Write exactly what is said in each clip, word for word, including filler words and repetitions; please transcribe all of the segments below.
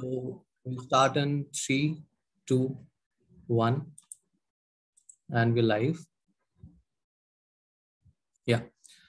So we'll start in three, two, one, and we're live. Yeah.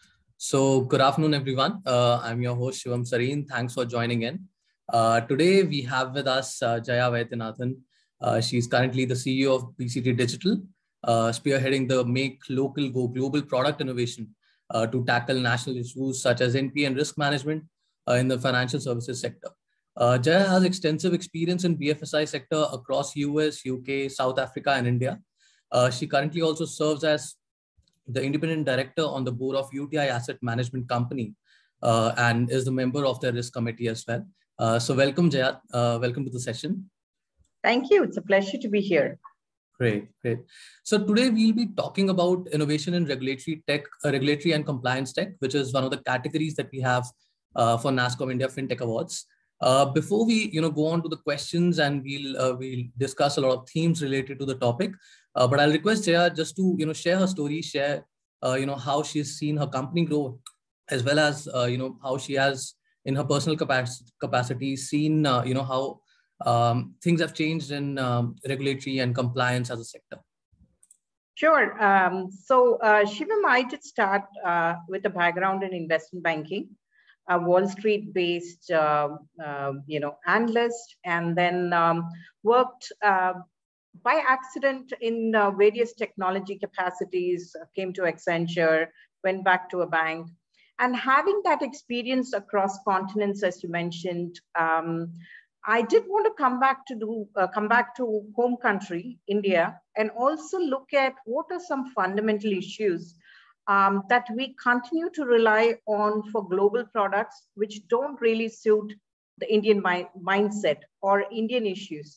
So good afternoon, everyone. Uh, I'm your host, Shivam Sareen. Thanks for joining in. Uh, today, we have with us uh, Jaya Vaidyanathan. Uh, she's currently the C E O of B C T Digital, uh, spearheading the Make Local Go Global product innovation uh, to tackle national issues such as N P A and risk management uh, in the financial services sector. Uh, Jaya has extensive experience in B F S I sector across U S, U K, South Africa, and India. Uh, she currently also serves as the independent director on the board of U T I Asset Management Company uh, and is the member of the risk committee as well. Uh, so welcome, Jaya. Uh, welcome to the session. Thank you. It's a pleasure to be here. Great, great. So today we'll be talking about innovation in regulatory tech, uh, regulatory and compliance tech, which is one of the categories that we have uh, for NASSCOM India FinTech Awards. Uh, before we, you know, go on to the questions and we'll uh, we'll discuss a lot of themes related to the topic. Uh, but I'll request Jaya just to, you know, share her story, share, uh, you know, how she's seen her company grow, as well as, uh, you know, how she has in her personal capacity, capacity seen, uh, you know, how um, things have changed in um, regulatory and compliance as a sector. Sure. Um, so, uh, Shivam, I did start uh, with a background in investment banking, a Wall Street-based, uh, uh, you know, analyst, and then um, worked uh, by accident in uh, various technology capacities, came to Accenture, went back to a bank. And having that experience across continents, as you mentioned, um, I did want to come back to do uh, come back to home country, India, and also look at what are some fundamental issues um, that we continue to rely on for global products, which don't really suit the Indian mi mindset or Indian issues.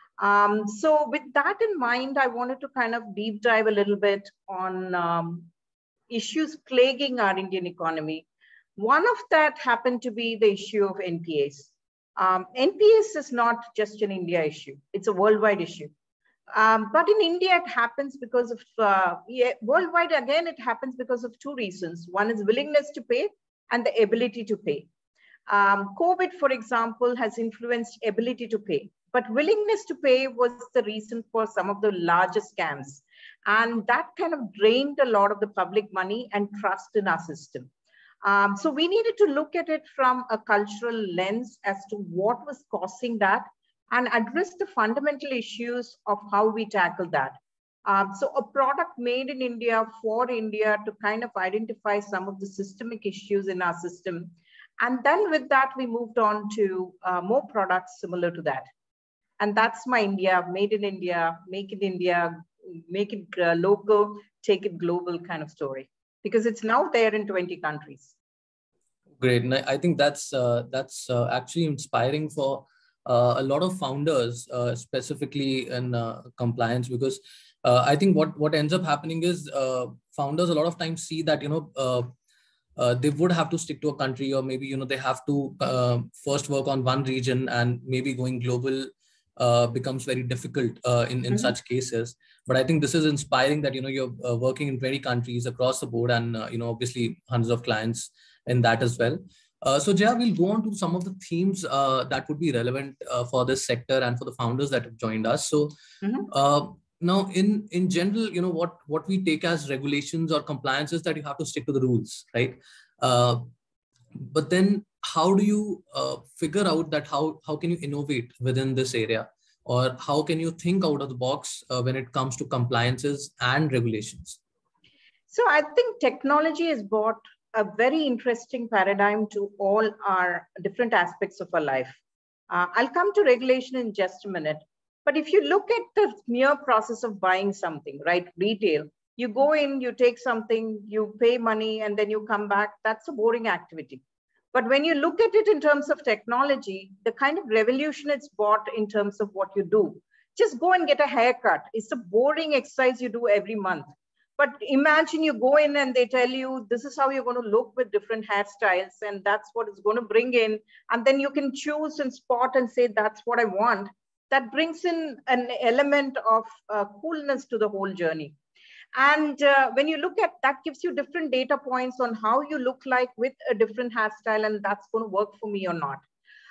Um, so with that in mind, I wanted to kind of deep dive a little bit on um, issues plaguing our Indian economy. One of that happened to be the issue of N P As. Um, N P S is not just an India issue, it's a worldwide issue. Um, but in India, it happens because of, uh, yeah, worldwide, again, it happens because of two reasons. One is willingness to pay and the ability to pay. Um, COVID, for example, has influenced ability to pay, but willingness to pay was the reason for some of the largest scams. And that kind of drained a lot of the public money and trust in our system. Um, so we needed to look at it from a cultural lens as to what was causing that and address the fundamental issues of how we tackle that. Um, so a product made in India for India to kind of identify some of the systemic issues in our system. And then with that, we moved on to uh, more products similar to that. And that's my India, made in India, make it India, make it uh, local, take it global kind of story. Because it's now there in twenty countries. Great. And I think that's uh, that's uh, actually inspiring for uh, a lot of founders, uh, specifically in uh, compliance, because uh, I think what, what ends up happening is uh, founders a lot of times see that, you know, uh, uh, they would have to stick to a country, or maybe, you know, they have to uh, first work on one region, and maybe going global uh, becomes very difficult uh, in, in mm-hmm. such cases. But I think this is inspiring that, you know, you're uh, working in twenty countries across the board, and, uh, you know, obviously hundreds of clients in that as well. Uh, so Jaya, we'll go on to some of the themes uh, that would be relevant uh, for this sector and for the founders that have joined us. So mm-hmm. uh, now in, in general, you know, what, what we take as regulations or compliance is that you have to stick to the rules, right? Uh, but then how do you uh, figure out that how, how can you innovate within this area? Or how can you think out of the box uh, when it comes to compliances and regulations? So I think technology has brought a very interesting paradigm to all our different aspects of our life. Uh, I'll come to regulation in just a minute. But if you look at the mere process of buying something, right, retail, you go in, you take something, you pay money, and then you come back. That's a boring activity. But when you look at it in terms of technology, the kind of revolution it's brought in terms of what you do, just go and get a haircut. It's a boring exercise you do every month. But imagine you go in and they tell you, this is how you're going to look with different hairstyles, and that's what it's going to bring in. And then you can choose and spot and say, that's what I want. That brings in an element of uh, coolness to the whole journey. And uh, when you look at that, gives you different data points on how you look like with a different hairstyle, and that's going to work for me or not.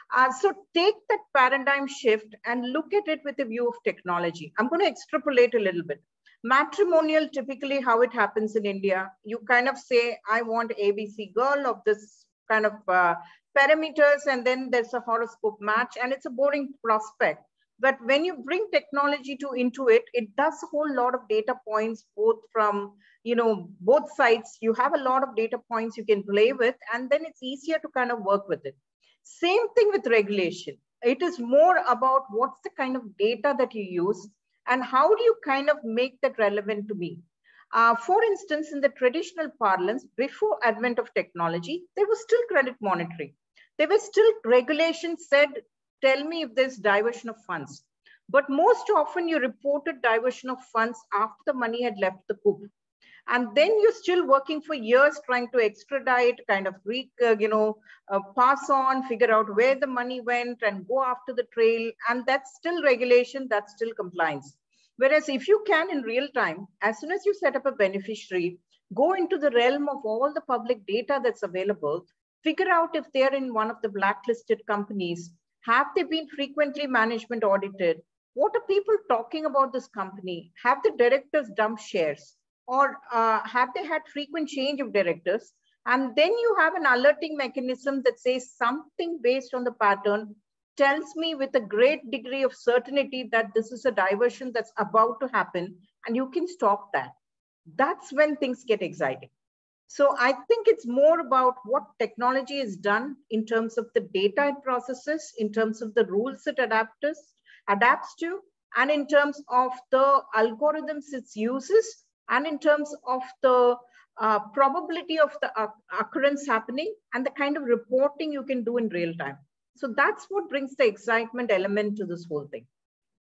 Uh, so take that paradigm shift and look at it with a view of technology. I'm going to extrapolate a little bit. Matrimonial, typically how it happens in India, you kind of say, I want A B C girl of this kind of uh, parameters, and then there's a horoscope match, and it's a boring prospect. But when you bring technology to into it, it does a whole lot of data points, both from, you know, both sides. You have a lot of data points you can play with, and then it's easier to kind of work with it. Same thing with regulation. It is more about what's the kind of data that you use and how do you kind of make that relevant to me. Uh, for instance, in the traditional parlance, before advent of technology, there was still credit monitoring. There was still regulation said, tell me if there's diversion of funds. But most often you reported diversion of funds after the money had left the coop. And then you're still working for years trying to extradite, kind of, re, uh, you know, uh, pass on, figure out where the money went and go after the trail. And that's still regulation, that's still compliance. Whereas if you can in real time, as soon as you set up a beneficiary, go into the realm of all the public data that's available, figure out if they're in one of the blacklisted companies, have they been frequently management audited? What are people talking about this company? Have the directors dumped shares? Or uh, have they had frequent change of directors? And then you have an alerting mechanism that says something based on the pattern tells me with a great degree of certainty that this is a diversion that's about to happen, and you can stop that. That's when things get exciting. So I think it's more about what technology is done in terms of the data it processes, in terms of the rules it adapts, adapts to, and in terms of the algorithms it uses, and in terms of the uh, probability of the uh, occurrence happening and the kind of reporting you can do in real time. So that's what brings the excitement element to this whole thing.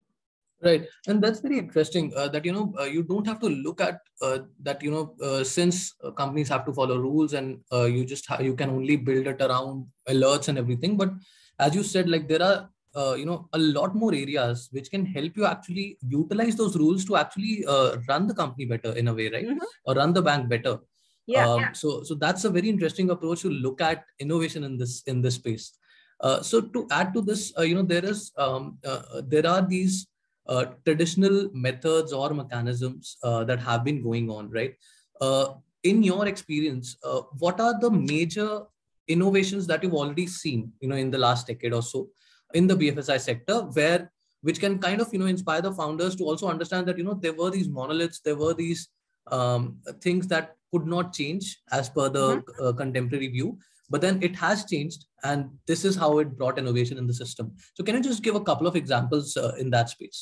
Right. And that's very interesting uh, that, you know, uh, you don't have to look at uh, that, you know, uh, since uh, companies have to follow rules and uh, you just, you can only build it around alerts and everything. But as you said, like there are, uh, you know, a lot more areas which can help you actually utilize those rules to actually uh, run the company better in a way, right? Mm-hmm. Or run the bank better. Yeah, um, yeah. So, so that's a very interesting approach to look at innovation in this, in this space. Uh, so to add to this, uh, you know, there is, um, uh, there are these Uh, traditional methods or mechanisms uh, that have been going on, right? Uh, in your experience, uh, what are the major innovations that you've already seen, you know, in the last decade or so in the B F S I sector, where which can kind of, you know, inspire the founders to also understand that, you know, there were these monoliths, there were these um, things that could not change as per the mm-hmm. uh, contemporary view. But then it has changed, and this is how it brought innovation in the system. So can you just give a couple of examples uh, in that space?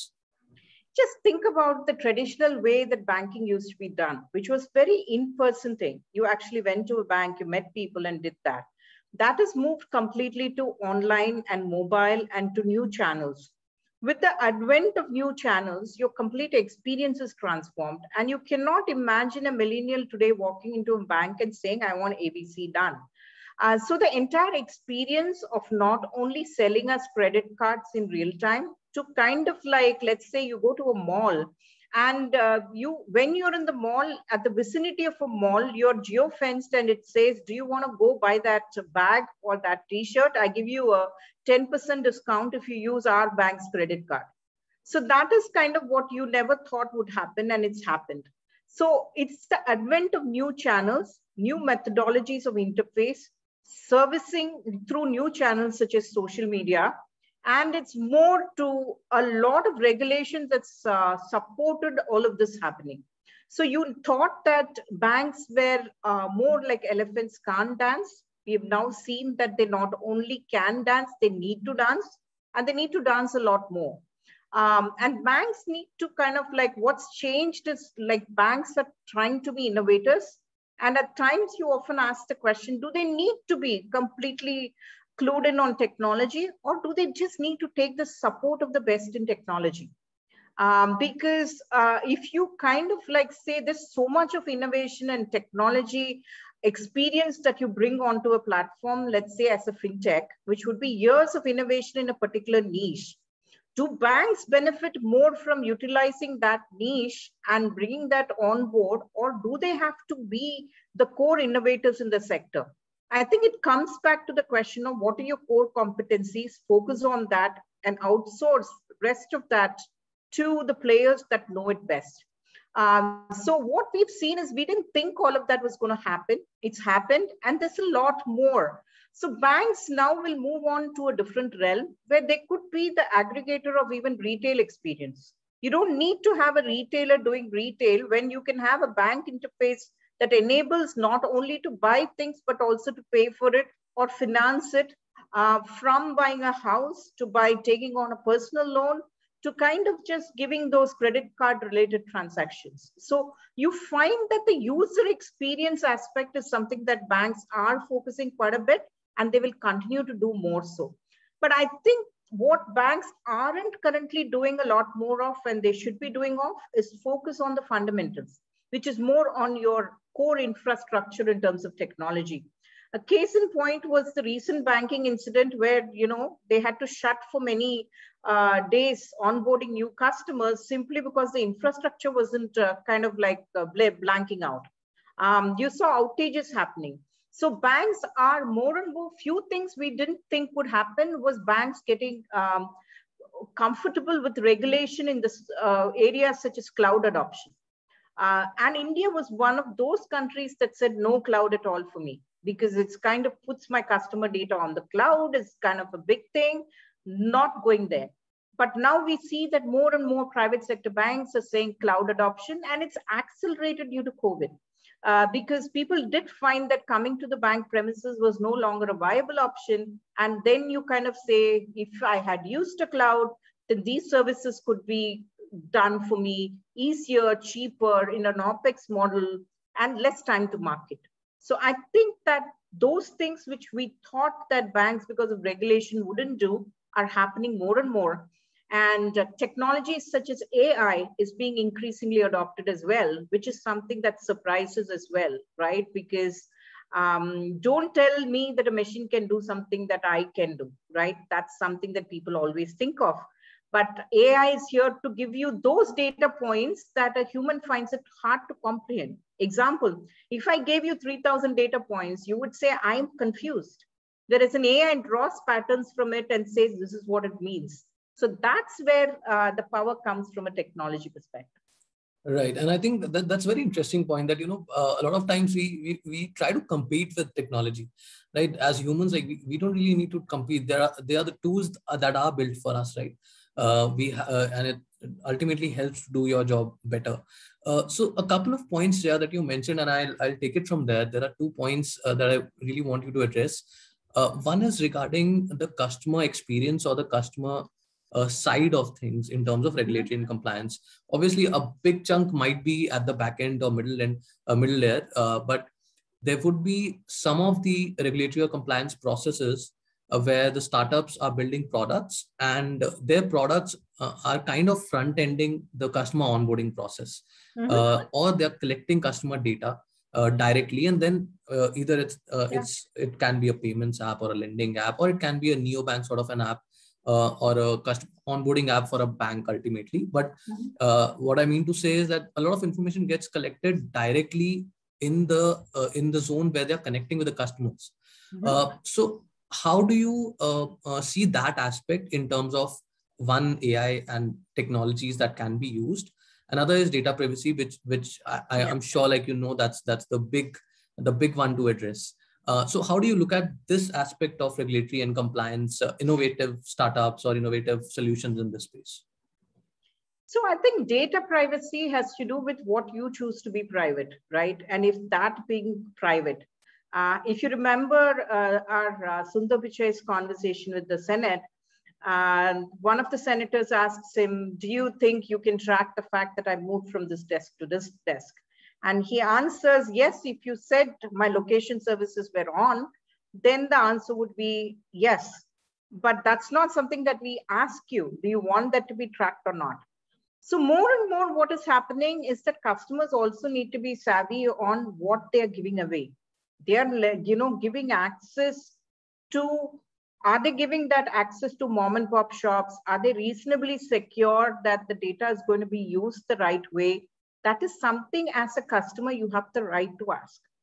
Just think about the traditional way that banking used to be done, which was very in-person thing. You actually went to a bank, you met people and did that. That has moved completely to online and mobile and to new channels. With the advent of new channels, your complete experience is transformed, and you cannot imagine a millennial today walking into a bank and saying, I want A B C done. Uh, so the entire experience of not only selling us credit cards in real time to kind of like, let's say you go to a mall and uh, you, when you're in the mall, at the vicinity of a mall, you're geo-fenced and it says, do you want to go buy that bag or that t-shirt? I give you a ten percent discount if you use our bank's credit card. So that is kind of what you never thought would happen, and it's happened. So it's the advent of new channels, new methodologies of interface, servicing through new channels such as social media. And it's more to a lot of regulation that's uh, supported all of this happening. So you thought that banks were uh, more like elephants can't dance. We have now seen that they not only can dance, they need to dance, and they need to dance a lot more. Um, and banks need to kind of like, what's changed is like banks are trying to be innovators. And at times you often ask the question, do they need to be completely clued in on technology, or do they just need to take the support of the best in technology? Um, because uh, if you kind of like say there's so much of innovation and technology experience that you bring onto a platform, let's say as a fintech, which would be years of innovation in a particular niche, do banks benefit more from utilizing that niche and bringing that on board, or do they have to be the core innovators in the sector? I think it comes back to the question of what are your core competencies, focus on that and outsource rest of that to the players that know it best. Um, so what we've seen is we didn't think all of that was going to happen. It's happened, and there's a lot more. So banks now will move on to a different realm where they could be the aggregator of even retail experience. You don't need to have a retailer doing retail when you can have a bank interface that enables not only to buy things, but also to pay for it or finance it, uh, from buying a house to by taking on a personal loan to kind of just giving those credit card related transactions. So you find that the user experience aspect is something that banks are focusing quite a bit, and they will continue to do more so. But I think what banks aren't currently doing a lot more of, and they should be doing off, is focus on the fundamentals, which is more on your core infrastructure in terms of technology. A case in point was the recent banking incident where, you know, they had to shut for many uh, days onboarding new customers simply because the infrastructure wasn't uh, kind of like uh, blanking out. Um, you saw outages happening. So banks are more and more, few things we didn't think would happen was banks getting um, comfortable with regulation in this uh, areas such as cloud adoption. Uh, and India was one of those countries that said no cloud at all for me, because it's kind of puts my customer data on the cloud, is kind of a big thing, not going there. But now we see that more and more private sector banks are saying cloud adoption, and it's accelerated due to COVID. Uh, because people did find that coming to the bank premises was no longer a viable option. And then you kind of say, if I had used a cloud, then these services could be done for me easier, cheaper in an OpEx model, and less time to market. So I think that those things which we thought that banks, because of regulation, wouldn't do are happening more and more. And uh, technologies such as A I is being increasingly adopted as well, which is something that surprises as well, right? Because um, don't tell me that a machine can do something that I can do, right? That's something that people always think of. But A I is here to give you those data points that a human finds it hard to comprehend. Example, if I gave you three thousand data points, you would say, I'm confused. Whereas an A I draws patterns from it and says, this is what it means. So that's where uh, the power comes from a technology perspective. Right. And I think that that's a very interesting point that, you know, uh, a lot of times we, we we try to compete with technology, right? As humans, like we, we don't really need to compete. There are, they are the tools that are built for us, right? Uh, we uh, and it ultimately helps to do your job better. Uh, so a couple of points here that you mentioned, and I'll, I'll take it from there. There are two points uh, that I really want you to address. Uh, one is regarding the customer experience or the customer Uh, side of things in terms of regulatory and compliance. Obviously, a big chunk might be at the back end or middle end, uh, middle layer, uh, but there would be some of the regulatory or compliance processes uh, where the startups are building products, and their products uh, are kind of front-ending the customer onboarding process, mm-hmm. uh, or they're collecting customer data uh, directly, and then uh, either it's uh, yeah. it's it can be a payments app or a lending app, or it can be a neobank sort of an app. Uh, or a custom onboarding app for a bank ultimately. But uh, what I mean to say is that a lot of information gets collected directly in the uh, in the zone where they're connecting with the customers. Mm-hmm. Uh, so how do you uh, uh, see that aspect in terms of one A I and technologies that can be used? Another is data privacy, which which I, I, yeah. I'm sure, like, you know, that's that's the big the big one to address. Uh, so how do you look at this aspect of regulatory and compliance, uh, innovative startups or innovative solutions in this space? So I think data privacy has to do with what you choose to be private, right? And if that being private, uh, if you remember uh, our uh, Sundar Pichai's conversation with the Senate, uh, one of the senators asks him, do you think you can track the fact that I moved from this desk to this desk? And he answers, yes, if you said my location services were on, then the answer would be yes. But that's not something that we ask you. Do you want that to be tracked or not? So more and more what is happening is that customers also need to be savvy on what they are giving away. They are, you know, giving access to, are they giving that access to mom and pop shops? Are they reasonably secure that the data is going to be used the right way? That is something as a customer you have the right to ask.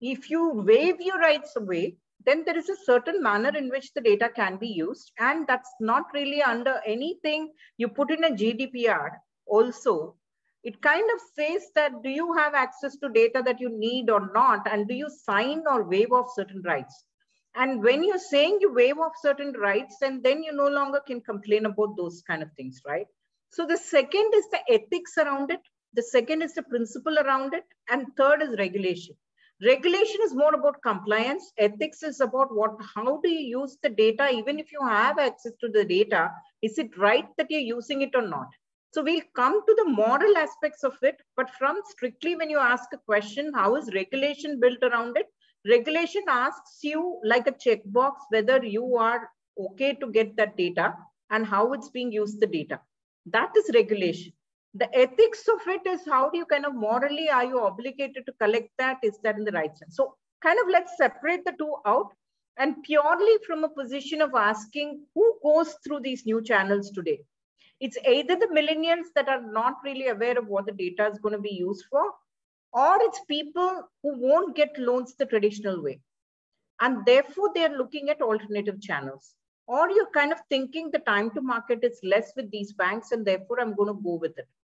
if you waive your rights away, then there is a certain manner in which the data can be used. And that's not really under anything you put in a G D P R also. It kind of says that, do you have access to data that you need or not? And do you sign or waive off certain rights? And when you're saying you waive off certain rights, and then you no longer can complain about those kind of things, right? So the second is the ethics around it. The second is the principle around it. And third is regulation. Regulation is more about compliance. Ethics is about what, how do you use the data? Even if you have access to the data, is it right that you're using it or not? So we'll come to the moral aspects of it, but from strictly when you ask a question, how is regulation built around it? Regulation asks you like a checkbox whether you are okay to get that data and how it's being used, the data. That is regulation. The ethics of it is how do you kind of morally, are you obligated to collect that? Is that in the right sense? So kind of let's separate the two out, and purely from a position of asking who goes through these new channels today. It's either the millennials that are not really aware of what the data is going to be used for, or it's people who won't get loans the traditional way. And therefore, they're looking at alternative channels. Or you're kind of thinking the time to market is less with these banks, and therefore I'm going to go with it.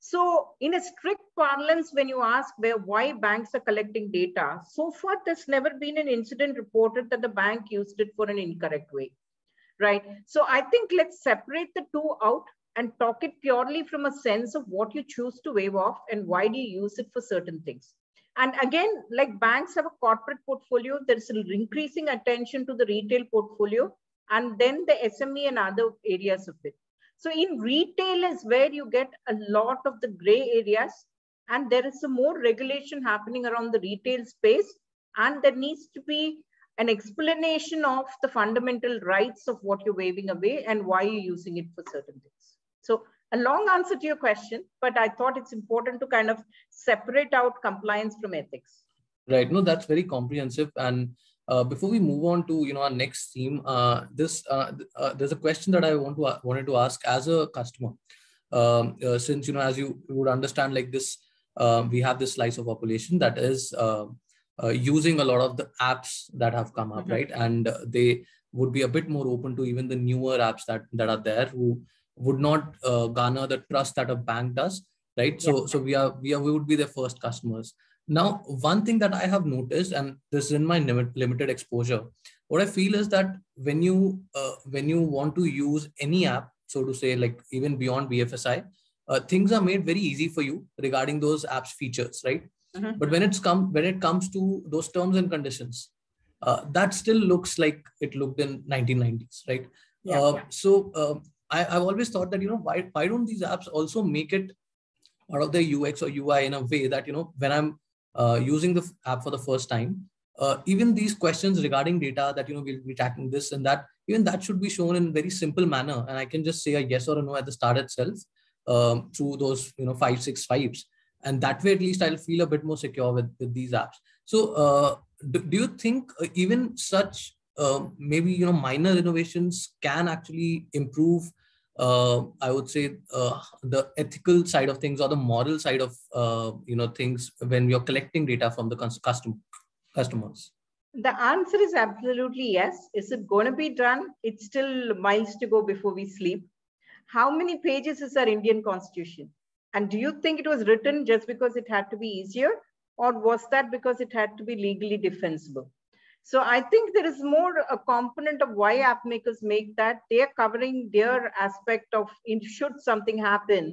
So in a strict parlance, when you ask where, why banks are collecting data, so far there's never been an incident reported that the bank used it for an incorrect way, right? So I think let's separate the two out and talk it purely from a sense of what you choose to waive off and why do you use it for certain things. And again, like banks have a corporate portfolio, there's an increasing attention to the retail portfolio, and then the S M E and other areas of it. So in retail is where you get a lot of the gray areas, and there is some more regulation happening around the retail space, and there needs to be an explanation of the fundamental rights of what you're waiving away and why you're using it for certain things. So a long answer to your question, but I thought it's important to kind of separate out compliance from ethics. Right. No, that's very comprehensive. And uh, before we move on to, you know, our next theme, uh, this uh, uh, there's a question that I want to uh, wanted to ask as a customer, um, uh, since, you know, as you would understand, like this, uh, we have this slice of population that is uh, uh, using a lot of the apps that have come up, mm-hmm. right? And uh, they would be a bit more open to even the newer apps that that are there, who would not uh, garner the trust that a bank does, right? So, yes. so we are we are we would be their first customers. Now, one thing that I have noticed, and this is in my limited exposure, what I feel is that when you uh, when you want to use any app, so to say, like even beyond B F S I, uh, things are made very easy for you regarding those apps features, right? Mm-hmm. But when it's come when it comes to those terms and conditions, uh, that still looks like it looked in nineteen nineties, right? Yeah, uh, yeah. So uh, I, I've always thought that, you know, why why don't these apps also make it part of their U X or U I in a way that, you know, when I'm uh, using the app for the first time, uh, even these questions regarding data that, you know, we'll be tracking this and that, even that should be shown in very simple manner. And I can just say a yes or a no at the start itself um, through those, you know, five, six swipes. And that way, at least I'll feel a bit more secure with, with these apps. So uh, do, do you think even such uh, maybe, you know, minor innovations can actually improve Uh, I would say uh, the ethical side of things or the moral side of uh, you know things when you're collecting data from the custom customers? The answer is absolutely yes. Is it going to be done? It's still miles to go before we sleep. How many pages is our Indian Constitution? And do you think it was written just because it had to be easier, or was that because it had to be legally defensible? So I think there is more a component of why app makers make that. They are covering their aspect of, in, should something happen,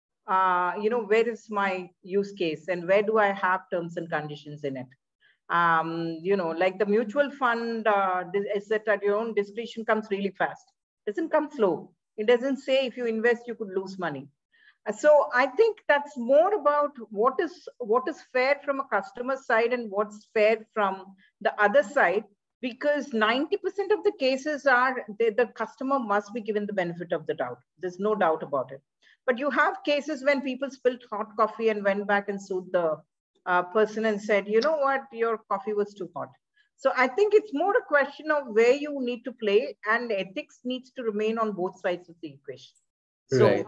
uh, you know, where is my use case and where do I have terms and conditions in it? Um, you know, like the mutual fund uh, is that at your own discretion comes really fast. It doesn't come slow. It doesn't say if you invest, you could lose money. So I think that's more about what is what is fair from a customer side and what's fair from the other side, because ninety percent of the cases are the, the customer must be given the benefit of the doubt. There's no doubt about it. But you have cases when people spilled hot coffee and went back and sued the uh, person and said, you know what, your coffee was too hot. So I think it's more a question of where you need to play, and ethics needs to remain on both sides of the equation. So, right.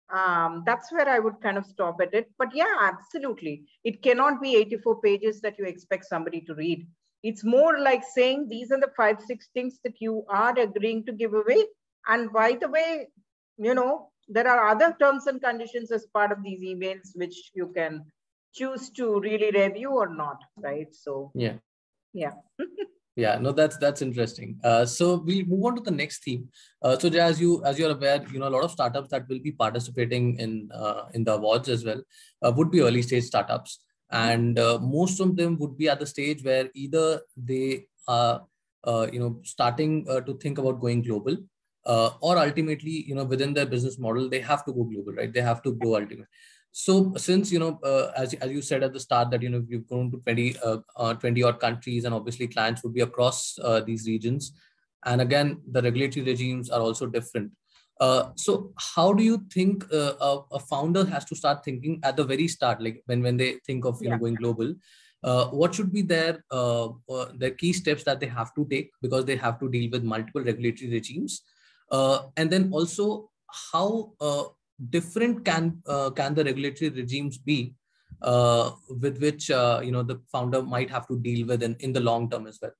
Um, that's where I would kind of stop at it. But yeah, absolutely. It cannot be eighty-four pages that you expect somebody to read. It's more like saying these are the five, six things that you are agreeing to give away. And by the way, you know, there are other terms and conditions as part of these emails, which you can choose to really review or not, right? So yeah. Yeah. Yeah, no, that's that's interesting. Uh, so we'll move on to the next theme. Uh, so as you as you're aware, you know, a lot of startups that will be participating in uh, in the awards as well uh, would be early stage startups, and uh, most of them would be at the stage where either they are uh, you know starting uh, to think about going global, uh, or ultimately, you know, within their business model they have to go global, right? They have to grow ultimately. So since, you know, uh, as, as you said at the start that, you know, you've grown to twenty, uh, uh, twenty odd countries, and obviously clients would be across uh, these regions. And again, the regulatory regimes are also different. Uh, so how do you think uh, a, a founder has to start thinking at the very start, like when, when they think of, you Yeah. know, going global, uh, what should be their, uh, uh, their key steps that they have to take, because they have to deal with multiple regulatory regimes? Uh, and then also how, uh, different can uh, can the regulatory regimes be uh, with which uh, you know the founder might have to deal with in, in the long term as well?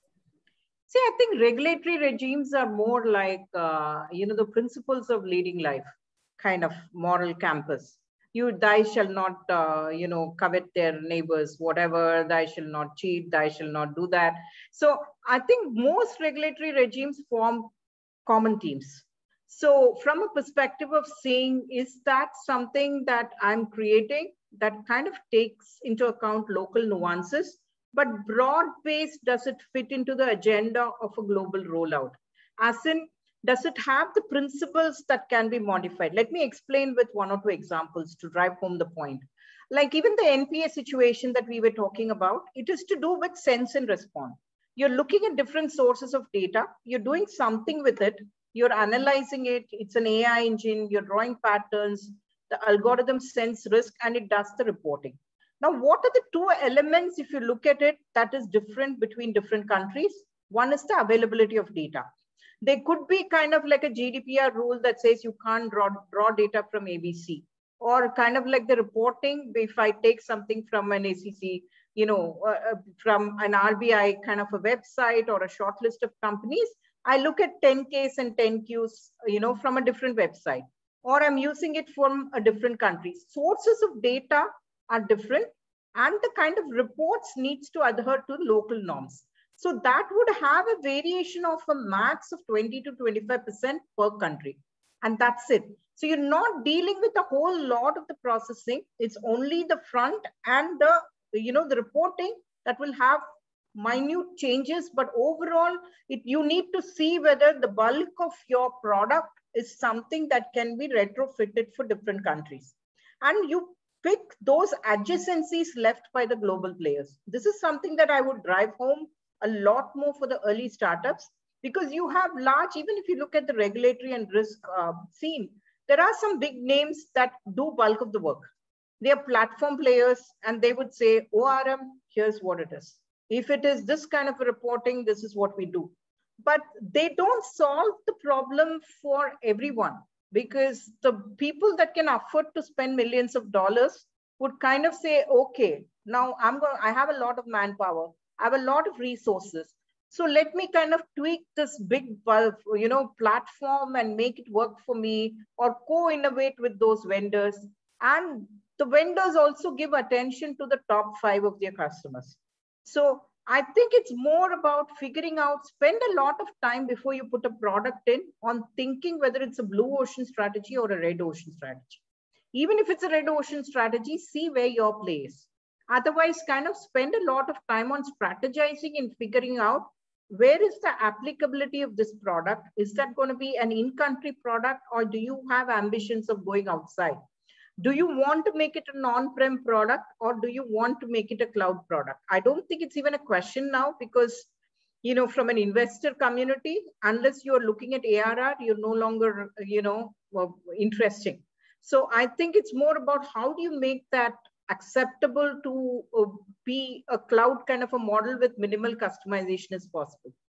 See, I think regulatory regimes are more like uh, you know the principles of leading life, kind of moral campus. You, thou shall not uh, you know covet their neighbors, whatever. Thou shall not cheat. Thou shall not do that. So I think most regulatory regimes form common teams. So from a perspective of saying, is that something that I'm creating that kind of takes into account local nuances, but broad based, does it fit into the agenda of a global rollout? As in, does it have the principles that can be modified? Let me explain with one or two examples to drive home the point. Like even the N P A situation that we were talking about, it is to do with sense and respond. You're looking at different sources of data, you're doing something with it, you're analyzing it, it's an A I engine, you're drawing patterns, the algorithm sense risk, and it does the reporting. Now, what are the two elements, if you look at it, that is different between different countries? One is the availability of data. There could be kind of like a G D P R rule that says you can't draw, draw data from A B C, or kind of like the reporting, if I take something from an A C C, you know, uh, from an R B I kind of a website or a short list of companies, I look at ten Ks and ten Qs, you know, from a different website, or I'm using it from a different country. Sources of data are different, and the kind of reports needs to adhere to local norms. So that would have a variation of a max of twenty to twenty-five percent per country. And that's it. So you're not dealing with a whole lot of the processing. It's only the front and the, you know, the reporting that will have minute changes. But overall, it, you need to see whether the bulk of your product is something that can be retrofitted for different countries. And you pick those adjacencies left by the global players. This is something that I would drive home a lot more for the early startups, because you have large, even if you look at the regulatory and risk uh, scene, there are some big names that do bulk of the work. They are platform players, and they would say, O R M, here's what it is. If it is this kind of a reporting, this is what we do. But they don't solve the problem for everyone, because the people that can afford to spend millions of dollars would kind of say, okay, now I'm going, I have a lot of manpower, I have a lot of resources. So let me kind of tweak this big, you know, platform and make it work for me, or co-innovate with those vendors. And the vendors also give attention to the top five of their customers. So I think it's more about figuring out, spend a lot of time before you put a product in on thinking whether it's a blue ocean strategy or a red ocean strategy. Even if it's a red ocean strategy, see where your play is. Otherwise, kind of spend a lot of time on strategizing and figuring out where is the applicability of this product. Is that going to be an in-country product, or do you have ambitions of going outside? Do you want to make it a non-prem product, or do you want to make it a cloud product? I don't think it's even a question now, because, you know, from an investor community, unless you're looking at A R R, you're no longer, you know, well, interesting. So I think it's more about how do you make that acceptable to uh, be a cloud kind of a model with minimal customization as possible.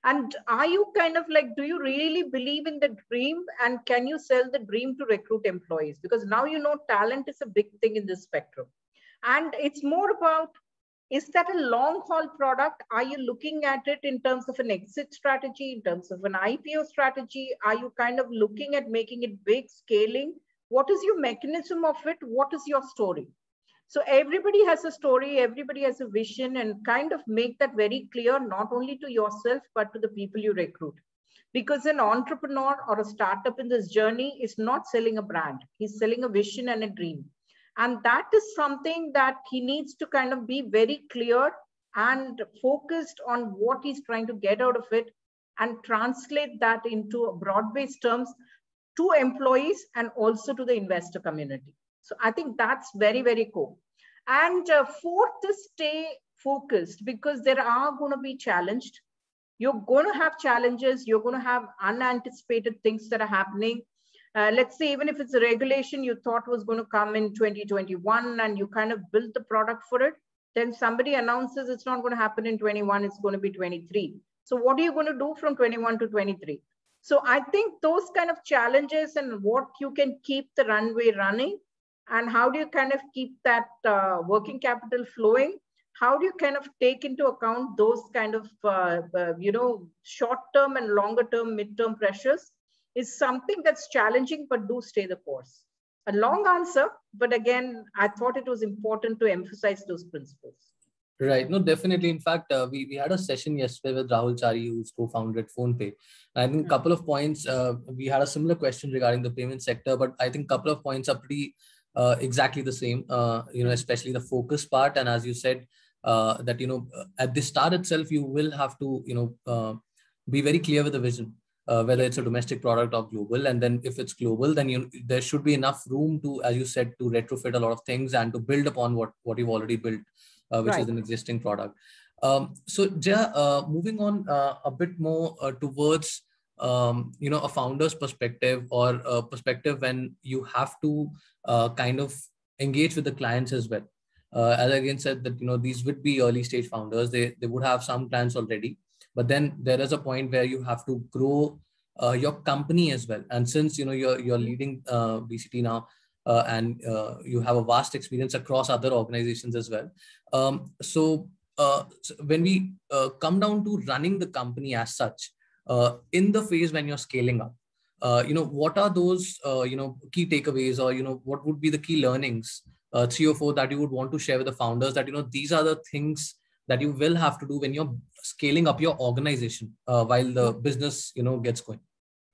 And are you kind of like, do you really believe in the dream, and can you sell the dream to recruit employees? Because now, you know, talent is a big thing in this spectrum. And it's more about, is that a long haul product? Are you looking at it in terms of an exit strategy, in terms of an I P O strategy? Are you kind of looking at making it big, scaling? What is your mechanism of it? What is your story? So everybody has a story, everybody has a vision, and kind of make that very clear, not only to yourself, but to the people you recruit. Because an entrepreneur or a startup in this journey is not selling a brand. He's selling a vision and a dream. And that is something that he needs to kind of be very clear and focused on what he's trying to get out of it, and translate that into broad-based terms to employees and also to the investor community. So I think that's very, very cool. And uh, fourth is stay focused, because there are going to be challenged. You're going to have challenges. You're going to have unanticipated things that are happening. Uh, let's say, even if it's a regulation you thought was going to come in twenty twenty-one and you kind of built the product for it, then somebody announces it's not going to happen in twenty-one, it's going to be twenty-three. So what are you going to do from twenty-one to twenty-three? So I think those kind of challenges, and what you can keep the runway running, and how do you kind of keep that uh, working capital flowing? How do you kind of take into account those kind of, uh, uh, you know, short-term and longer-term, mid-term pressures is something that's challenging, but do stay the course. A long answer, but again, I thought it was important to emphasize those principles. Right. No, definitely. In fact, uh, we, we had a session yesterday with Rahul Chari, who's co-founded PhonePe. I think a couple of points, uh, we had a similar question regarding the payment sector, but I think a couple of points are pretty uh, exactly the same, uh, you know, especially the focus part. And as you said, uh, that, you know, at the start itself, you will have to, you know, uh, be very clear with the vision, uh, whether it's a domestic product or global. And then if it's global, then you there should be enough room to, as you said, to retrofit a lot of things and to build upon what, what you've already built. Uh, which right. is an existing product. Um, so, Jaya, uh, moving on uh, a bit more uh, towards um, you know, a founder's perspective, or a perspective when you have to uh, kind of engage with the clients as well. Uh, as I again said that, you know, these would be early stage founders. They they would have some clients already, but then there is a point where you have to grow uh, your company as well. And since, you know, you're you're leading uh, B C T now. Uh, and uh, you have a vast experience across other organizations as well. Um, so, uh, so when we uh, come down to running the company as such, uh, in the phase when you're scaling up, uh, you know, what are those, uh, you know, key takeaways, or, you know, what would be the key learnings, uh, three or four that you would want to share with the founders, that, you know, these are the things that you will have to do when you're scaling up your organization uh, while the business, you know, gets going?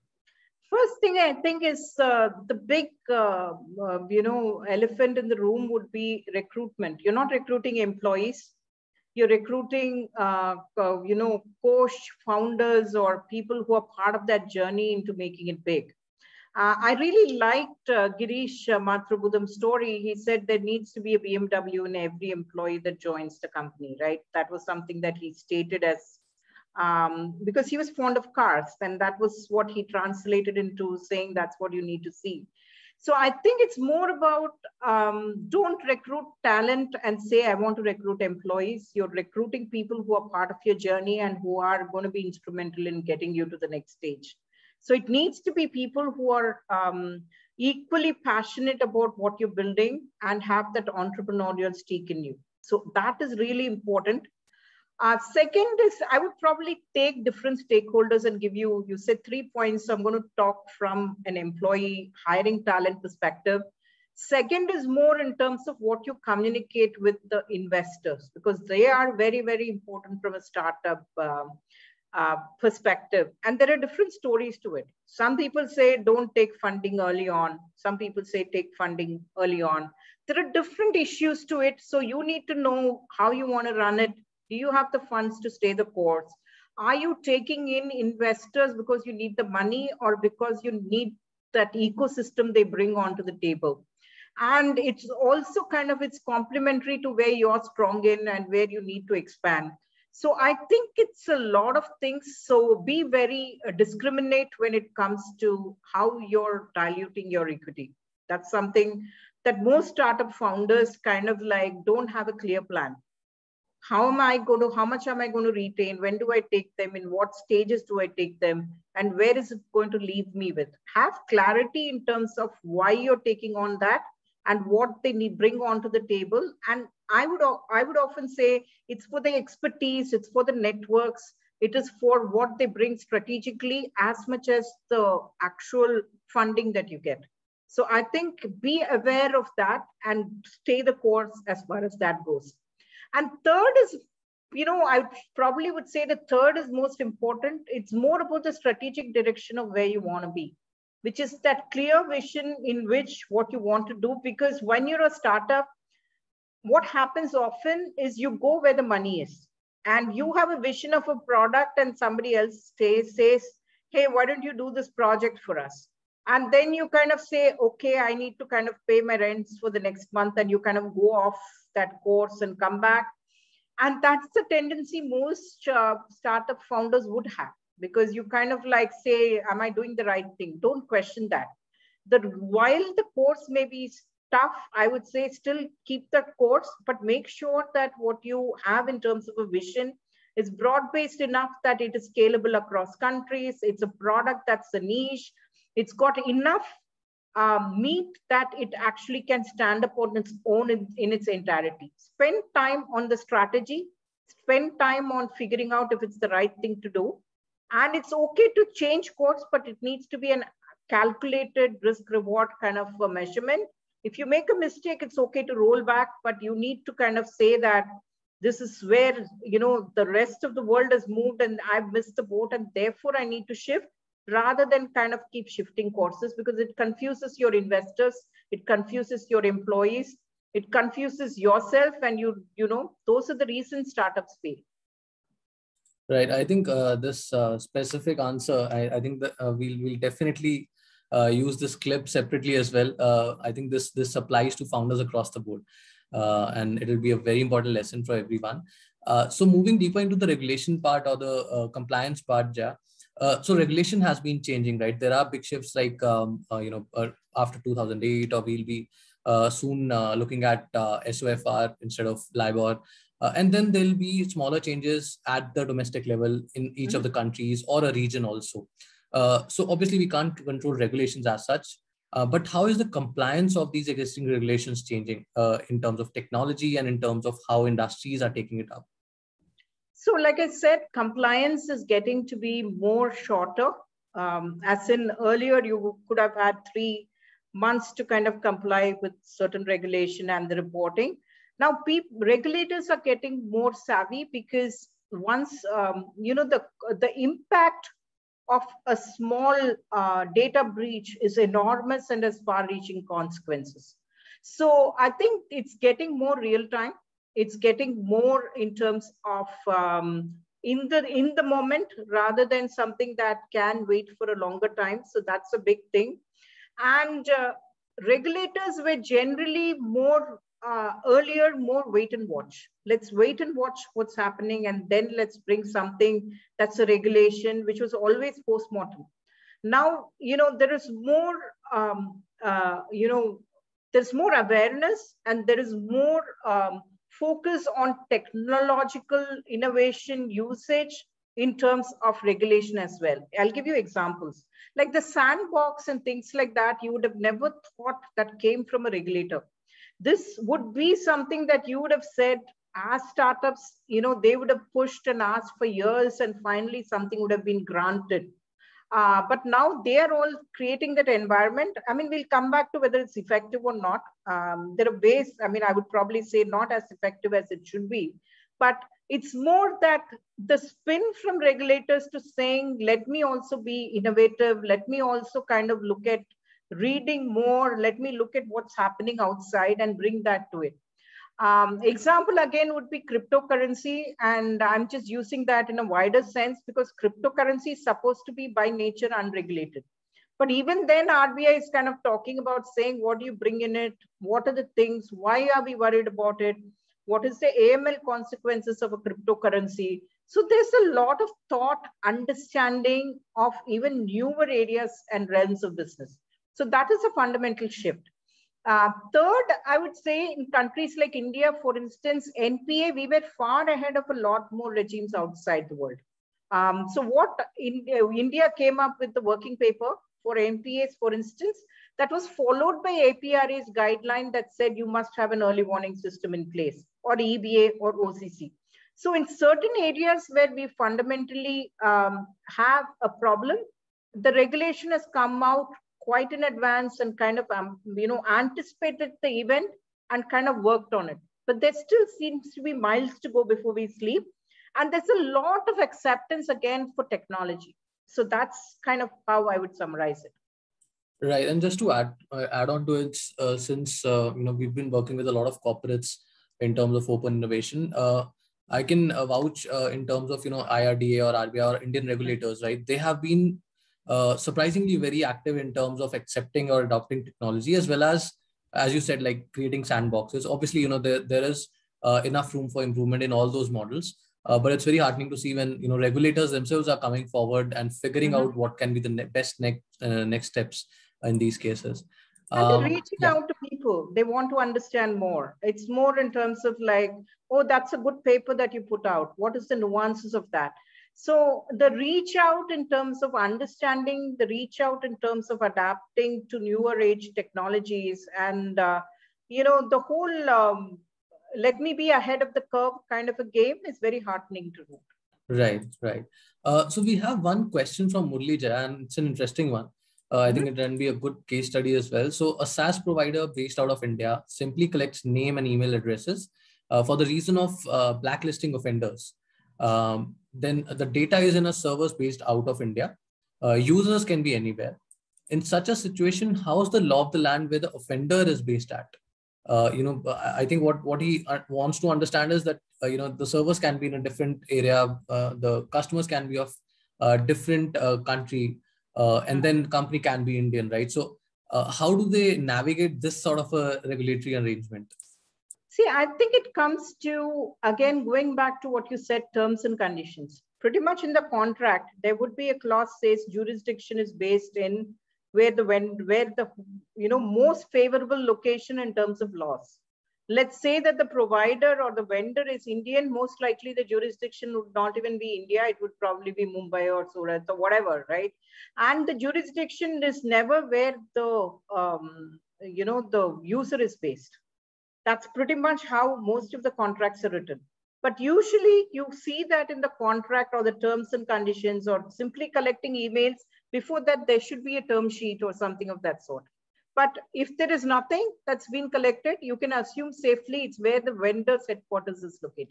First thing I think is uh, the big, uh, uh, you know, elephant in the room would be recruitment. You're not recruiting employees. You're recruiting, uh, uh, you know, co-founders or people who are part of that journey into making it big. Uh, I really liked uh, Girish uh, Mathrubudham's story. He said there needs to be a B M W in every employee that joins the company, right? That was something that he stated as Um, because he was fond of cars, and that was what he translated into saying that's what you need to see. So I think it's more about um, don't recruit talent and say, I want to recruit employees. You're recruiting people who are part of your journey and who are going to be instrumental in getting you to the next stage. So it needs to be people who are um, equally passionate about what you're building and have that entrepreneurial streak in you. So that is really important. Uh, second is, I would probably take different stakeholders and give you, you said three points. So I'm going to talk from an employee hiring talent perspective. Second is more in terms of what you communicate with the investors, because they are very, very important from a startup uh, uh, perspective. And there are different stories to it. Some people say, don't take funding early on. Some people say, take funding early on. There are different issues to it. So you need to know how you want to run it. Do you have the funds to stay the course? Are you taking in investors because you need the money, or because you need that ecosystem they bring onto the table? And it's also kind of, it's complementary to where you're strong in and where you need to expand. So I think it's a lot of things. So be very uh, discriminate when it comes to how you're diluting your equity. That's something that most startup founders kind of like don't have a clear plan. How am I going to, how much am I going to retain? When do I take them? In what stages do I take them? And where is it going to leave me with? Have clarity in terms of why you're taking on that and what they need bring onto the table. And I would, I would often say it's for the expertise, it's for the networks, it is for what they bring strategically as much as the actual funding that you get. So I think be aware of that and stay the course as far as that goes. And third is, you know, I probably would say the third is most important. It's more about the strategic direction of where you want to be, which is that clear vision in which what you want to do. Because when you're a startup, what happens often is you go where the money is, and you have a vision of a product and somebody else says, says, hey, why don't you do this project for us? And then you kind of say, okay, I need to kind of pay my rents for the next month. And you kind of go off that course and come back. And that's the tendency most uh, startup founders would have, because you kind of like say, am I doing the right thing? Don't question that. That while the course may be tough, I would say still keep the course, but make sure that what you have in terms of a vision is broad-based enough that it is scalable across countries. It's a product that's a niche. It's got enough uh, meat that it actually can stand up on its own in, in its entirety. Spend time on the strategy, spend time on figuring out if it's the right thing to do. And it's okay to change course, but it needs to be an calculated risk reward kind of a measurement. If you make a mistake, it's okay to roll back, but you need to kind of say that this is where, you know, the rest of the world has moved and I've missed the boat and therefore I need to shift, rather than kind of keep shifting courses, because it confuses your investors, it confuses your employees, it confuses yourself, and you, you know, those are the reasons startups fail. Right. I think uh, this uh, specific answer, I, I think that uh, we'll, we'll definitely uh, use this clip separately as well. Uh, I think this, this applies to founders across the board, uh, and it will be a very important lesson for everyone. Uh, so moving deeper into the regulation part or the uh, compliance part, Ja, uh, so regulation has been changing, right? There are big shifts like, um, uh, you know, uh, after two thousand eight, or we'll be uh, soon uh, looking at uh, S O F R instead of LIBOR. Uh, and then there'll be smaller changes at the domestic level in each mm-hmm. of the countries or a region also. Uh, so obviously we can't control regulations as such, uh, but how is the compliance of these existing regulations changing uh, in terms of technology and in terms of how industries are taking it up? So like I said, compliance is getting to be more shorter. Um, as in earlier, you could have had three months to kind of comply with certain regulation and the reporting. Now, people, regulators are getting more savvy, because once, um, you know, the, the impact of a small uh, data breach is enormous and has far-reaching consequences. So I think it's getting more real-time. It's getting more in terms of um, in the in the moment, rather than something that can wait for a longer time. So that's a big thing. And uh, regulators were generally more uh, earlier, more wait and watch. Let's wait and watch what's happening, and then let's bring something that's a regulation, which was always post-mortem. Now, you know, there is more, um, uh, you know, there's more awareness, and there is more um, focus on technological innovation usage in terms of regulation as well. I'll give you examples. Like the sandbox and things like that, you would have never thought that came from a regulator. This would be something that you would have said as startups, you know, they would have pushed and asked for years, and finally something would have been granted. Uh, but now they are all creating that environment. I mean, we'll come back to whether it's effective or not. Um, there are ways, I mean, I would probably say not as effective as it should be, but it's more that the spin from regulators to saying, let me also be innovative. Let me also kind of look at reading more. Let me look at what's happening outside and bring that to it. Um, example again would be cryptocurrency, and I'm just using that in a wider sense because cryptocurrency is supposed to be by nature unregulated. But even then, R B I is kind of talking about saying, what do you bring in it? What are the things? Why are we worried about it? What is the A M L consequences of a cryptocurrency? So there's a lot of thought, understanding of even newer areas and realms of business. So that is a fundamental shift. Uh, third, I would say in countries like India, for instance, N P A, we were far ahead of a lot more regimes outside the world. Um, so what in, uh, India came up with the working paper for N P As, for instance, that was followed by A P R A's guideline that said you must have an early warning system in place, or E B A or O C C. So in certain areas where we fundamentally um, have a problem, the regulation has come out quite in advance and kind of, um, you know, anticipated the event and kind of worked on it. But there still seems to be miles to go before we sleep. And there's a lot of acceptance again for technology. So that's kind of how I would summarize it. Right. And just to add, uh, add on to it, uh, since, uh, you know, we've been working with a lot of corporates in terms of open innovation, uh, I can uh, vouch uh, in terms of, you know, I R D A or R B I or Indian regulators, right? They have been uh, surprisingly very active in terms of accepting or adopting technology, as well as, as you said, like creating sandboxes. Obviously, you know, there, there is uh, enough room for improvement in all those models. Uh, but it's very heartening to see when, you know, regulators themselves are coming forward and figuring mm-hmm. out what can be the ne best next uh, next steps in these cases. And um, they're reaching yeah. out to people. They want to understand more. It's more in terms of like, oh, that's a good paper that you put out. What is the nuances of that? So the reach out in terms of understanding, the reach out in terms of adapting to newer age technologies, and, uh, you know, the whole um, let me be ahead of the curve kind of a game is very heartening to do. Right, right. Uh, so we have one question from Murli Jaya, and it's an interesting one. Uh, I mm-hmm. think it can be a good case study as well. So a SaaS provider based out of India simply collects name and email addresses uh, for the reason of uh, blacklisting offenders. Um, then the data is in a servers based out of India. Uh, users can be anywhere. In such a situation, how is the law of the land where the offender is based at? Uh, you know, I think what, what he wants to understand is that, uh, you know, the servers can be in a different area. Uh, the customers can be of a different uh, country. Uh, and then company can be Indian, right? So uh, how do they navigate this sort of a regulatory arrangement? See, I think it comes to, again, going back to what you said, terms and conditions. Pretty much in the contract, there would be a clause says jurisdiction is based in where the, when, where the, you know, most favorable location in terms of laws. Let's say that the provider or the vendor is Indian, most likely the jurisdiction would not even be India. It would probably be Mumbai or Surat or whatever, right? And the jurisdiction is never where the, um, you know, the user is based. That's pretty much how most of the contracts are written. But usually you see that in the contract or the terms and conditions or simply collecting emails. Before that, there should be a term sheet or something of that sort. But if there is nothing that's been collected, you can assume safely it's where the vendor's headquarters is located.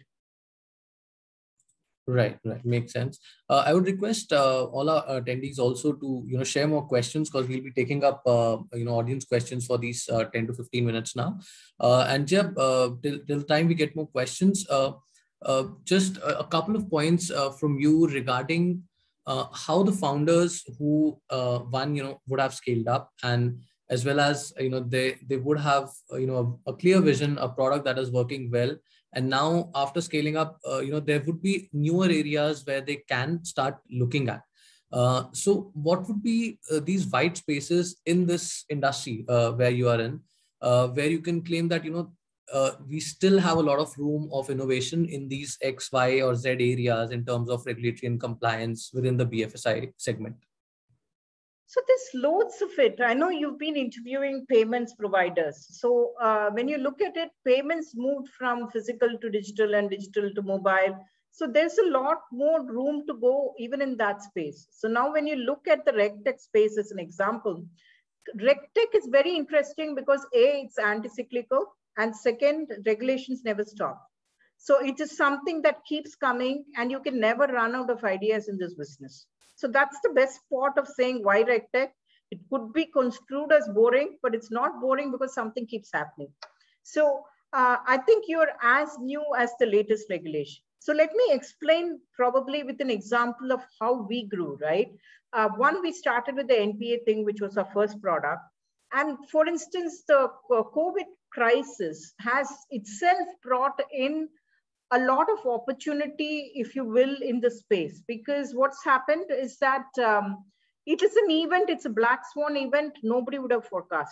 Right, right, makes sense. Uh, I would request uh, all our attendees also to, you know, share more questions, because we'll be taking up, uh, you know, audience questions for these uh, ten to fifteen minutes now. Uh, and Jeb, uh, till, till the time we get more questions, uh, uh, just a, a couple of points uh, from you regarding uh, how the founders who, uh, one, you know, would have scaled up, and as well as, you know, they, they would have, you know, a clear vision, a product that is working well. And now after scaling up, uh, you know, there would be newer areas where they can start looking at. Uh, so what would be uh, these white spaces in this industry uh, where you are in, uh, where you can claim that, you know, uh, we still have a lot of room of innovation in these X, Y, or Z areas in terms of regulatory and compliance within the B F S I segment? So there's loads of it. I know you've been interviewing payments providers. So uh, when you look at it, payments moved from physical to digital and digital to mobile. So there's a lot more room to go even in that space. So now when you look at the RegTech space as an example, RegTech is very interesting because A, it's anti-cyclical, and second, regulations never stop. So it is something that keeps coming, and you can never run out of ideas in this business. So that's the best part of saying why RegTech. It could be construed as boring, but it's not boring because something keeps happening. So uh, I think you're as new as the latest regulation. So let me explain probably with an example of how we grew, right? Uh, one, we started with the N P A thing, which was our first product. And for instance, the COVID crisis has itself brought in a lot of opportunity, if you will, in the space, because what's happened is that um, it is an event, it's a black swan event, nobody would have forecasted.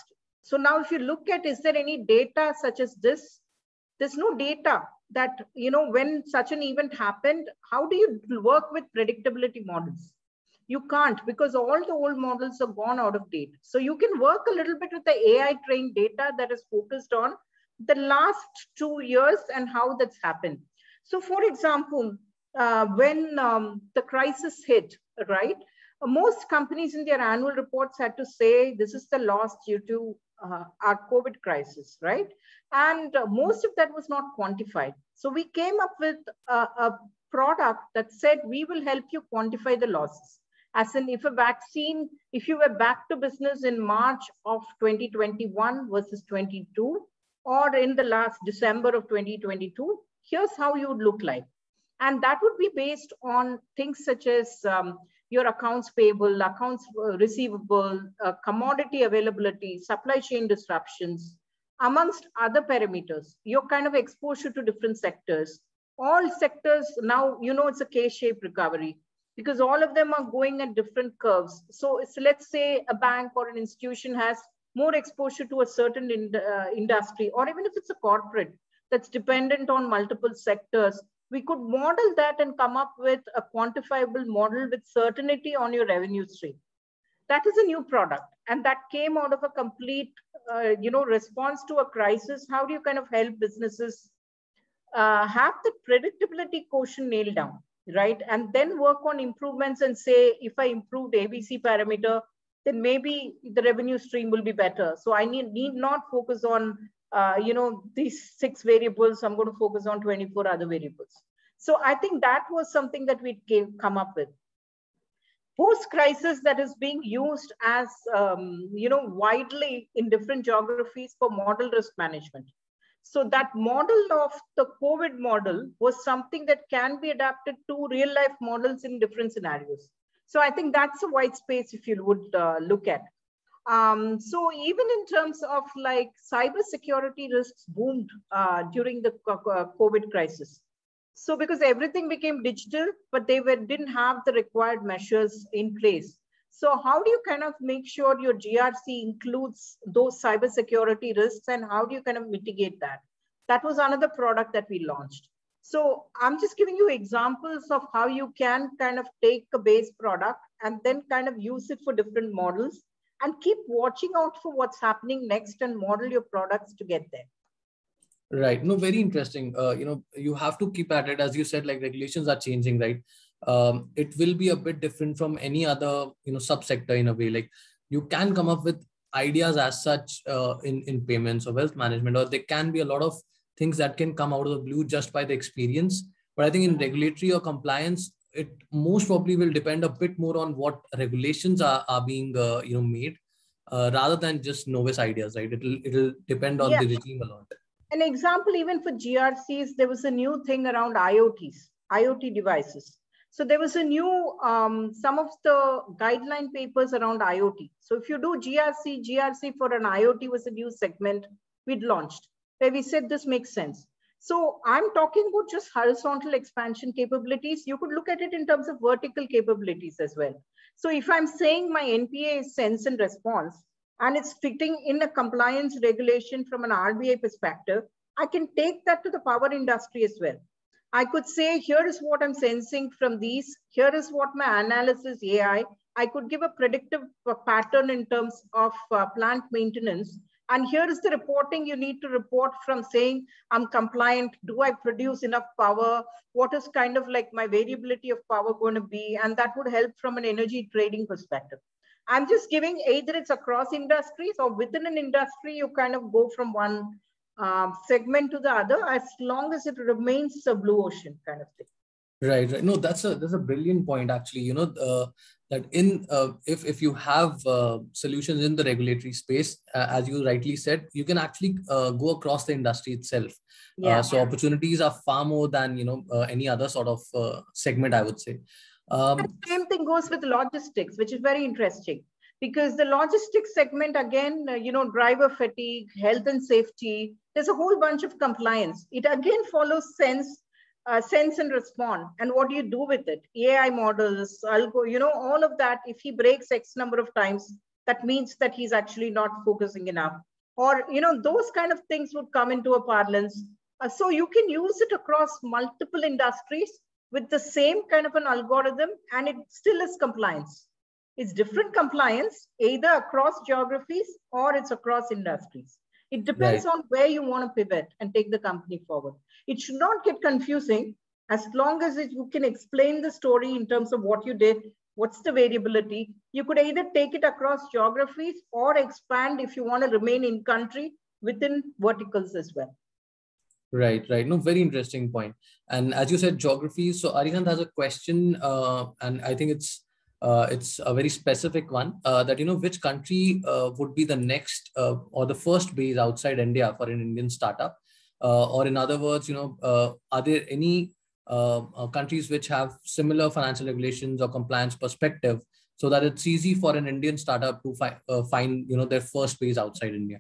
So now if you look at, is there any data such as this? There's no data that, you know, when such an event happened, how do you work with predictability models? You can't, because all the old models are gone out of date. So you can work a little bit with the A I trained data that is focused on the last two years and how that's happened. So for example, uh, when um, the crisis hit, right, most companies in their annual reports had to say, this is the loss due to uh, our COVID crisis, right? And uh, most of that was not quantified. So we came up with a, a product that said, we will help you quantify the losses. As in, if a vaccine, if you were back to business in March of twenty twenty-one versus twenty-two, or in the last December of twenty twenty-two, here's how you would look like. And that would be based on things such as um, your accounts payable, accounts receivable, uh, commodity availability, supply chain disruptions, amongst other parameters, your kind of exposure to different sectors. All sectors now, you know, it's a K-shaped recovery, because all of them are going at different curves. So it's, let's say a bank or an institution has more exposure to a certain in, uh, industry, or even if it's a corporate that's dependent on multiple sectors, we could model that and come up with a quantifiable model with certainty on your revenue stream. That is a new product. And that came out of a complete, uh, you know, response to a crisis. How do you kind of help businesses uh, have the predictability quotient nailed down? Right? And then work on improvements and say, if I improved A B C parameter, then maybe the revenue stream will be better. So I need, need not focus on, uh, you know, these six variables. I'm going to focus on twenty-four other variables. So I think that was something that we came, come up with. Post-crisis that is being used as, um, you know, widely in different geographies for model risk management. So that model of the COVID model was something that can be adapted to real life models in different scenarios. So I think that's a white space if you would uh, look at. Um, so even in terms of like cybersecurity risks boomed uh, during the COVID crisis. So because everything became digital, but they were, didn't have the required measures in place. So how do you kind of make sure your G R C includes those cybersecurity risks, and how do you kind of mitigate that? That was another product that we launched. So I'm just giving you examples of how you can kind of take a base product and then kind of use it for different models and keep watching out for what's happening next and model your products to get there. Right. No, very interesting. Uh, you know, you have to keep at it. As you said, like regulations are changing, right? Um, it will be a bit different from any other, you know, subsector in a way. Like you can come up with ideas as such uh, in, in payments or wealth management, or there can be a lot of things that can come out of the blue just by the experience. But I think in regulatory or compliance, it most probably will depend a bit more on what regulations are, are being, uh, you know, made uh, rather than just novice ideas, right? It'll, it'll depend on yeah. the regime a lot. An example, even for G R Cs, there was a new thing around I O Ts, I O T devices. So there was a new, um, some of the guideline papers around I O T. So if you do G R C, G R C for an I O T was a new segment we'd launched, where we said this makes sense. So I'm talking about just horizontal expansion capabilities. You could look at it in terms of vertical capabilities as well. So if I'm saying my N P A is sense and response, and it's fitting in a compliance regulation from an R B I perspective, I can take that to the power industry as well. I could say, here is what I'm sensing from these. Here is what my analysis A I. I could give a predictive pattern in terms of uh, plant maintenance. And here is the reporting you need to report from saying, I'm compliant. Do I produce enough power? What is kind of like my variability of power going to be? And that would help from an energy trading perspective. I'm just giving either it's across industries or within an industry, you kind of go from one um, segment to the other as long as it remains a blue ocean kind of thing. Right, right. No, that's a that's a brilliant point actually. You know, uh, that in uh, if if you have uh, solutions in the regulatory space, uh, as you rightly said, you can actually uh, go across the industry itself. Yeah. Uh, so opportunities are far more than you know uh, any other sort of uh, segment, I would say. Um, same thing goes with logistics, which is very interesting because the logistics segment, again, uh, you know, driver fatigue, health and safety, there's a whole bunch of compliance. It again follows sense, uh, sense and respond. And what do you do with it? A I models, algo, you know, all of that. If he breaks X number of times, that means that he's actually not focusing enough. or, you know, those kind of things would come into a parlance. Uh, so you can use it across multiple industries with the same kind of an algorithm, and it still is compliance. It's different compliance, either across geographies or it's across industries. It depends right. on where you want to pivot and take the company forward. It should not get confusing as long as it, you can explain the story in terms of what you did, what's the variability. You could either take it across geographies or expand if you want to remain in country within verticals as well. Right, right. No, very interesting point. And as you said, geographies. So Arihant has a question, uh, and I think it's uh, it's a very specific one. Uh, that you know, which country uh, would be the next uh, or the first base outside India for an Indian startup? Uh, or in other words, you know, uh, are there any uh, uh, countries which have similar financial regulations or compliance perspective, so that it's easy for an Indian startup to fi uh, find you know their first base outside India?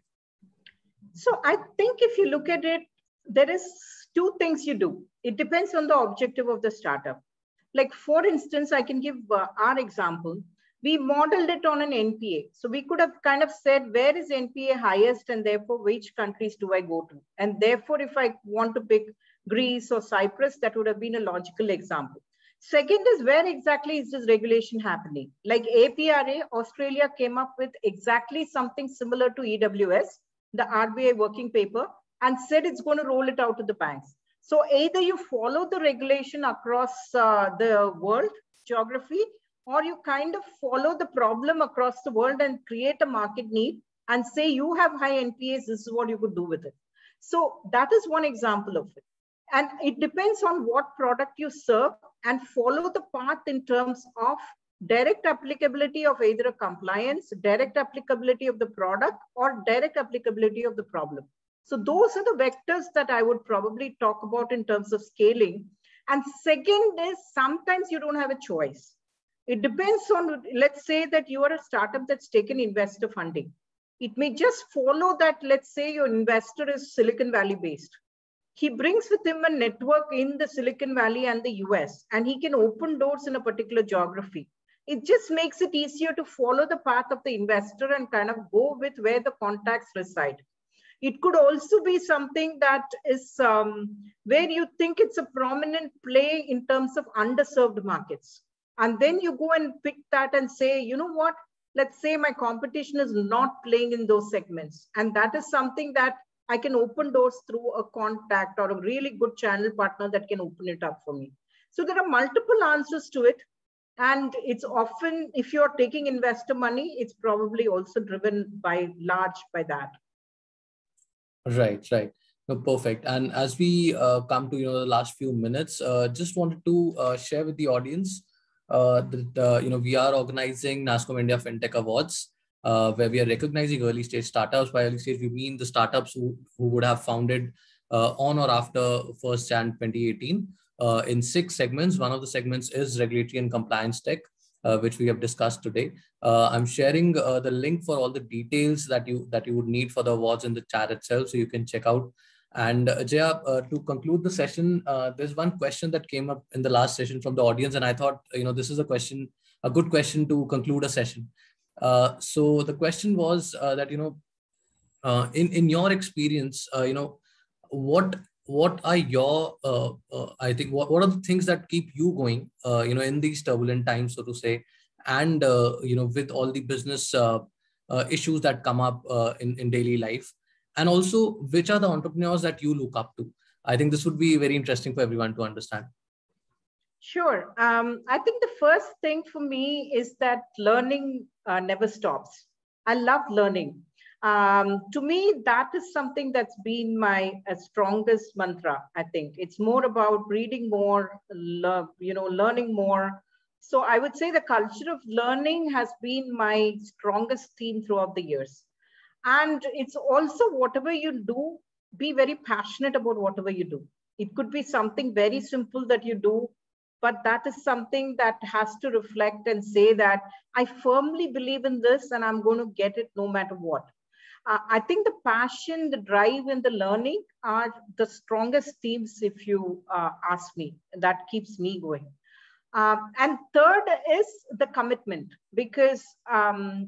So I think if you look at it, there is two things you do. It depends on the objective of the startup. Like, for instance, I can give uh, our example. We modeled it on an N P A. So we could have kind of said, where is N P A highest, and therefore which countries do I go to? And therefore, if I want to pick Greece or Cyprus, that would have been a logical example. Second is, where exactly is this regulation happening? Like A P R A, Australia came up with exactly something similar to E W S, the R B I working paper, and said it's going to roll it out to the banks. So either you follow the regulation across uh, the world geography, or you kind of follow the problem across the world and create a market need and say you have high N P As, this is what you could do with it. So that is one example of it. And it depends on what product you serve, and follow the path in terms of direct applicability of either a compliance, direct applicability of the product, or direct applicability of the problem. So those are the vectors that I would probably talk about in terms of scaling. And second is, sometimes you don't have a choice. It depends on, let's say that you are a startup that's taken investor funding. It may just follow that, let's say your investor is Silicon Valley based. He brings with him a network in the Silicon Valley and the U S, and he can open doors in a particular geography. It just makes it easier to follow the path of the investor and kind of go with where the contacts reside. It could also be something that is um, where you think it's a prominent play in terms of underserved markets. And then you go and pick that and say, you know what, let's say my competition is not playing in those segments. And that is something that I can open doors through a contact or a really good channel partner that can open it up for me. So there are multiple answers to it. And it's often, if you're taking investor money, it's probably also driven by large by that. Right, right. No, perfect. And as we uh, come to you know the last few minutes, uh, just wanted to uh, share with the audience uh, that uh, you know we are organizing NASSCOM India FinTech Awards, uh, where we are recognizing early stage startups. By early stage, we mean the startups who, who would have founded uh, on or after first January twenty eighteen uh, in six segments. One of the segments is regulatory and compliance tech, Uh, which we have discussed today. Uh, I'm sharing uh, the link for all the details that you that you would need for the awards in the chat itself, so you can check out. And uh, Jaya, uh, to conclude the session, uh, there's one question that came up in the last session from the audience, and I thought you know this is a question, a good question to conclude a session. Uh, so the question was uh, that you know, uh, in in your experience, uh, you know, what what are your uh, uh, I think what, what are the things that keep you going uh, you know in these turbulent times, so to say, and uh, you know with all the business uh, uh, issues that come up uh, in, in daily life, and also which are the entrepreneurs that you look up to? I think this would be very interesting for everyone to understand. Sure. um, I think the first thing for me is that learning uh, never stops. I love learning. Um, to me, that is something that's been my uh, strongest mantra. I think it's more about reading more, love, you know, learning more. So I would say the culture of learning has been my strongest theme throughout the years. And it's also, whatever you do, be very passionate about whatever you do. It could be something very simple that you do, but that is something that has to reflect and say that I firmly believe in this and I'm going to get it no matter what. Uh, I think the passion, the drive, and the learning are the strongest themes, if you uh, ask me. That keeps me going. Um, and third is the commitment, because um,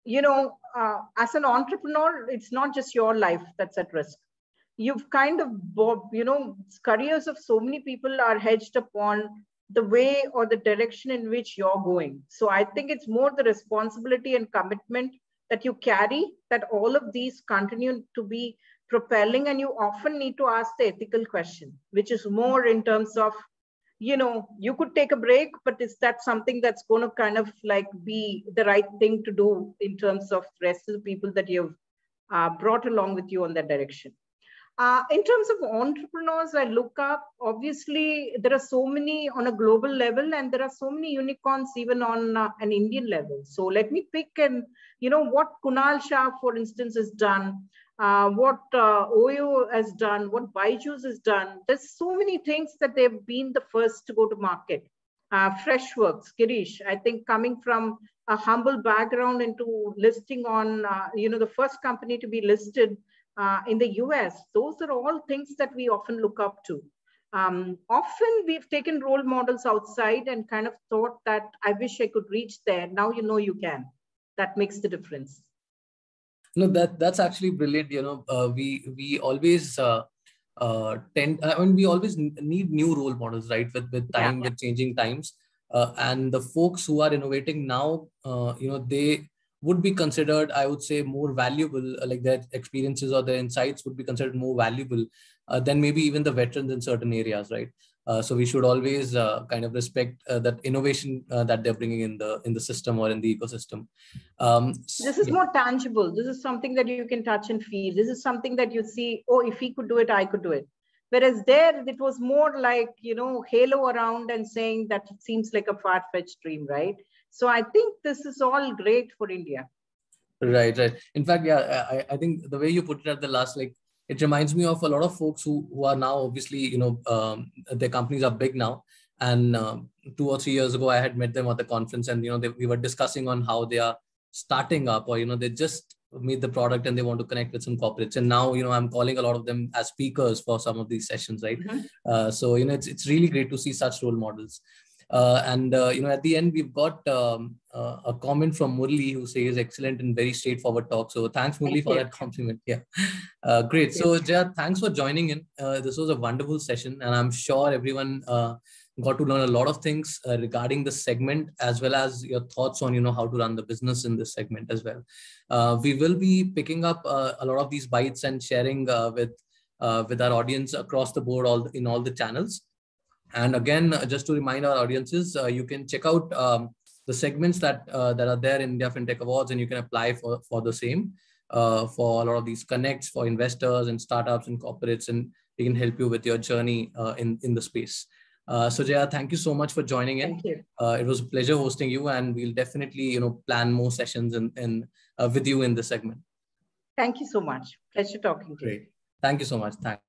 you know, uh, as an entrepreneur, it's not just your life that's at risk. You've kind of, you know, careers of so many people are hedged upon the way or the direction in which you're going. So I think it's more the responsibility and commitment that you carry, that all of these continue to be propelling, and you often need to ask the ethical question, which is more in terms of, you know, you could take a break, but is that something that's going to kind of like be the right thing to do in terms of the rest of the people that you've uh, brought along with you on that direction? Uh, in terms of entrepreneurs, I look up, obviously, there are so many on a global level, and there are so many unicorns even on uh, an Indian level. So let me pick and, you know, what Kunal Shah, for instance, has done, uh, what uh, Oyo has done, what Byju's has done. There's so many things that they've been the first to go to market. Uh, Freshworks, Girish, I think coming from a humble background into listing on, uh, you know, the first company to be listed Uh, in the U S, those are all things that we often look up to. Um, often we've taken role models outside and kind of thought that I wish I could reach there. Now you know you can. That makes the difference. No, that that's actually brilliant. You know, uh, we we always uh, uh, tend. I mean, we always need new role models, right? With with time, yeah. with changing times, uh, and the folks who are innovating now, uh, you know, they would be considered, I would say, more valuable, like their experiences or their insights would be considered more valuable uh, than maybe even the veterans in certain areas, right? Uh, so we should always uh, kind of respect uh, that innovation uh, that they're bringing in the in the system or in the ecosystem. Um, this is yeah. more tangible. This is something that you can touch and feel. This is something that you see, oh, if he could do it, I could do it. Whereas there, it was more like, you know, halo around and saying that it seems like a far-fetched dream, right? So I think this is all great for India. Right, right. In fact, yeah, I, I think the way you put it at the last, like, it reminds me of a lot of folks who, who are now obviously, you know, um, their companies are big now. And um, two or three years ago, I had met them at the conference, and, you know, they, we were discussing on how they are starting up, or, you know, they just made the product and they want to connect with some corporates. And now, you know, I'm calling a lot of them as speakers for some of these sessions, right? Mm-hmm. uh, so, you know, it's, it's really great to see such role models. Uh, and, uh, you know, at the end, we've got um, uh, a comment from Murli who says, excellent and very straightforward talk. So thanks, Murli, Thank for you. that compliment. Yeah, uh, great. So, Jaya, thanks for joining in. Uh, this was a wonderful session, and I'm sure everyone uh, got to learn a lot of things uh, regarding the segment, as well as your thoughts on, you know, how to run the business in this segment as well. Uh, we will be picking up uh, a lot of these bites and sharing uh, with, uh, with our audience across the board, all in all the channels. And again, just to remind our audiences, uh, you can check out um, the segments that uh, that are there in India FinTech Awards, and you can apply for, for the same uh, for a lot of these connects for investors and startups and corporates, and we can help you with your journey uh, in, in the space. Uh, so Jaya, thank you so much for joining in. Thank you. Uh, it was a pleasure hosting you, and we'll definitely, you know, plan more sessions in, in, uh, with you in this segment. Thank you so much. Pleasure talking to Great. you. Thank you so much. Thanks.